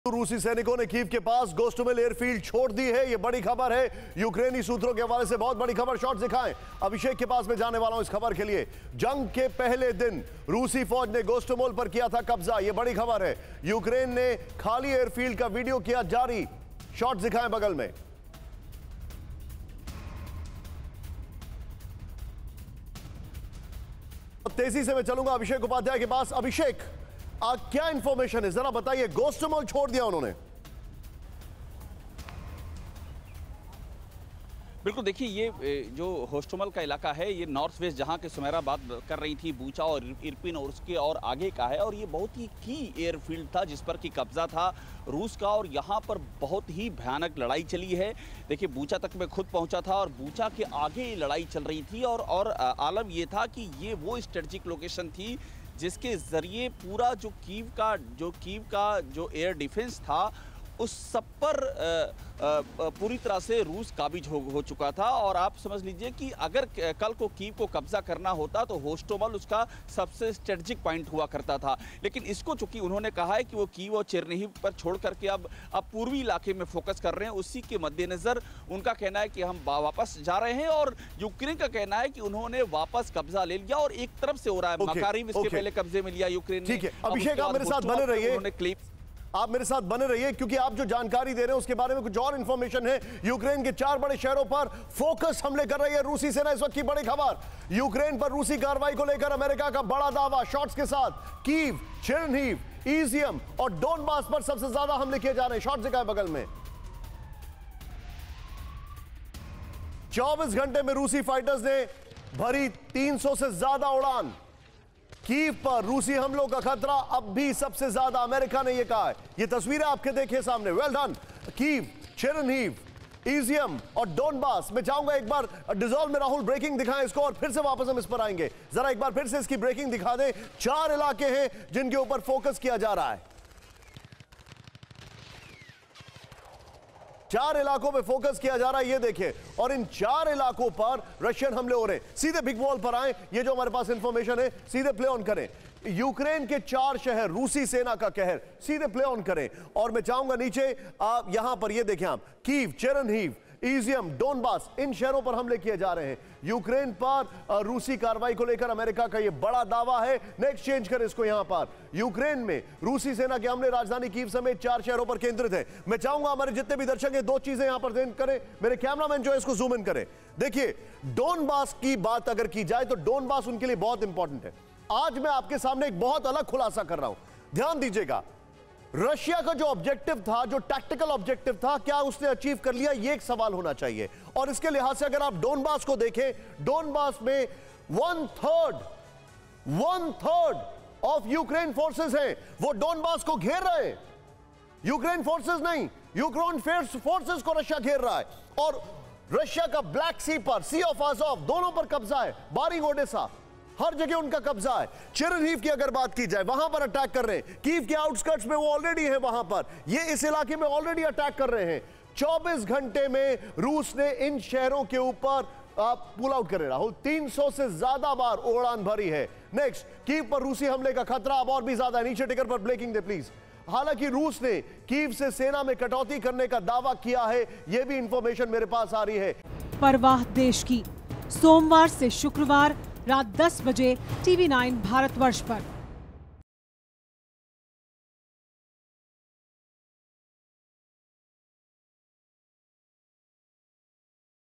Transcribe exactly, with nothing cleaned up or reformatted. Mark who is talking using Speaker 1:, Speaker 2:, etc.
Speaker 1: रूसी सैनिकों ने कीव के पास गोस्टोमेल एयरफील्ड छोड़ दी है। यह बड़ी खबर है। यूक्रेनी सूत्रों के हवाले से बहुत बड़ी खबर। शॉट दिखाएं। अभिषेक के पास में जाने वाला हूं इस खबर के लिए। जंग के पहले दिन रूसी फौज ने गोस्टोमेल पर किया था कब्जा। यह बड़ी खबर है। यूक्रेन ने खाली एयरफील्ड का वीडियो किया जारी। शॉट दिखाएं बगल में। तेजी से मैं चलूंगा अभिषेक उपाध्याय के पास। अभिषेक, आ, क्या इंफॉर्मेशन है, जरा बताइए। गोस्टोमेल छोड़ दिया उन्होंने?
Speaker 2: बिल्कुल, देखिए ये जो होस्टोमेल का इलाका है, ये नॉर्थ वेस्ट जहाँ के सुमेरा बात कर रही थी, बूचा और इरपिन और उसके और आगे का है। और ये बहुत ही की एयरफील्ड था जिस पर कि कब्जा था रूस का। और यहाँ पर बहुत ही भयानक लड़ाई चली है। देखिए, बूचा तक मैं खुद पहुँचा था और बूचा के आगे ये लड़ाई चल रही थी। और और आलम ये था कि ये वो स्ट्रेटेजिक लोकेशन थी जिसके ज़रिए पूरा जो कीव का जो कीव का जो एयर डिफेंस था उस सब पर आ, आ, पूरी तरह से रूस काबिज हो, हो चुका था। और आप समझ लीजिए कि अगर कल को कीव को कब्जा करना होता तो होस्टोमेल उसका सबसे स्ट्रेटेजिक पॉइंट हुआ करता था। लेकिन इसको चूंकि उन्होंने कहा है कि वो कीव और चेरनिहिव पर छोड़ करके अब अब पूर्वी इलाके में फोकस कर रहे हैं, उसी के मद्देनजर उनका कहना है कि हम वापस जा रहे हैं। और यूक्रेन का कहना है कि उन्होंने वापस कब्जा ले लिया और एक तरफ से हो रहा है। मकारिव इसके पहले कब्जे में लिया यूक्रेन ने।
Speaker 1: ठीक है अभिषेक, आप मेरे साथ बने रहिए। आप मेरे साथ बने रहिए क्योंकि आप जो जानकारी दे रहे हैं उसके बारे में कुछ और इंफॉर्मेशन है। यूक्रेन के चार बड़े शहरों पर फोकस हमले कर रही है रूसी सेना। इस वक्त की बड़ी खबर, यूक्रेन पर रूसी कार्रवाई को लेकर अमेरिका का बड़ा दावा। शॉट्स के साथ कीव, चेरनिहिव, इजियम और डोनबास पर सबसे ज्यादा हमले किए जा रहे हैं। शॉट्स दिखाएं बगल में। चौबीस घंटे में रूसी फाइटर्स ने भरी तीन सौ से ज्यादा उड़ान। कीव पर रूसी हमलों का खतरा अब भी सबसे ज्यादा, अमेरिका ने यह कहा है। ये तस्वीरें आपके देखिए सामने। Well done. Kyiv, Chernihiv, Izium और डोनबास। मैं चाहूंगा एक बार डिजॉल्व में राहुल ब्रेकिंग दिखाएं इसको और फिर से वापस हम इस पर आएंगे। जरा एक बार फिर से इसकी ब्रेकिंग दिखा दें। चार इलाके हैं जिनके ऊपर फोकस किया जा रहा है। चार इलाकों पे फोकस किया जा रहा है, ये देखिए। और इन चार इलाकों पर रशियन हमले हो रहे हैं। सीधे बिग वॉल पर आए। ये जो हमारे पास इंफॉर्मेशन है सीधे प्ले ऑन करें। यूक्रेन के चार शहर, रूसी सेना का कहर, सीधे प्ले ऑन करें। और मैं चाहूंगा नीचे आप यहां पर ये देखें आप, कीव, चेरनिहिव, इजियम, डोनबास, इन शहरों पर हमले किए जा रहे हैं। यूक्रेन पर रूसी कार्रवाई को लेकर अमेरिका का यह बड़ा दावा है। नेक्स्ट चेंज करें इसको। यहां पर यूक्रेन में रूसी सेना के हमले राजधानी कीव समेत चार शहरों पर केंद्रित है। मैं चाहूंगा हमारे जितने भी दर्शक हैं दो चीजें यहां पर करें। मेरे कैमरामैन जो है इसको जूम इन करें। देखिए, डोनबास की बात अगर की जाए तो डोनबास उनके लिए बहुत इंपॉर्टेंट है। आज मैं आपके सामने एक बहुत अलग खुलासा कर रहा हूं, ध्यान दीजिएगा। रशिया का जो ऑब्जेक्टिव था, जो टैक्टिकल ऑब्जेक्टिव था, क्या उसने अचीव कर लिया, ये एक सवाल होना चाहिए। और इसके लिहाज से अगर आप डोनबास को देखें, डोनबास में one third one third of Ukraine forces हैं, वो डोनबास को घेर रहे हैं। यूक्रेन फोर्सेस नहीं, यूक्रेन फोर्सेस को रशिया घेर रहा है। और रशिया का ब्लैक सी पर, सी ऑफ आज़ोव, दोनों पर कब्जा है। बारिंग, ओडेसा, हर जगह उनका कब्जा है। चेरनिहिव की अगर बात की जाए, वहां पर अटैक कर रहे हैं। कीव के आउटस्कर्ट्स में वो ऑलरेडी है, वहां पर ये इस इलाके में ऑलरेडी अटैक कर रहे हैं। चौबीस घंटे में रूस ने इन शहरों के ऊपर आप पुल आउट करें राहुल, तीन सौ से ज्यादा बार उड़ान भरी है। नेक्स्ट, कीव पर रूसी हमले का खतरा अब और भी ज्यादा है। नीचे टिकर पर ब्रेकिंग दे प्लीज। हालांकि रूस ने कीव से सेना में कटौती करने का दावा किया है, यह भी इंफॉर्मेशन मेरे पास आ रही है।
Speaker 3: परवाह देश की, सोमवार से शुक्रवार रात दस बजे टीवी नाइन भारतवर्ष पर।